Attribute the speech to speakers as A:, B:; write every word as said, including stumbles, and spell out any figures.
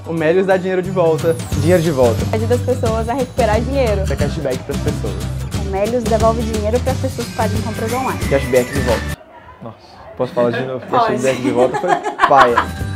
A: O Melios dá dinheiro de volta. Dinheiro de volta.
B: Ajuda as pessoas a recuperar dinheiro.
A: Dá cashback pras pessoas.
B: O Melios devolve dinheiro para as pessoas que fazem compras online.
A: Cashback de volta. Nossa, posso falar de novo?
B: Pode.
A: Cashback de volta foi paia.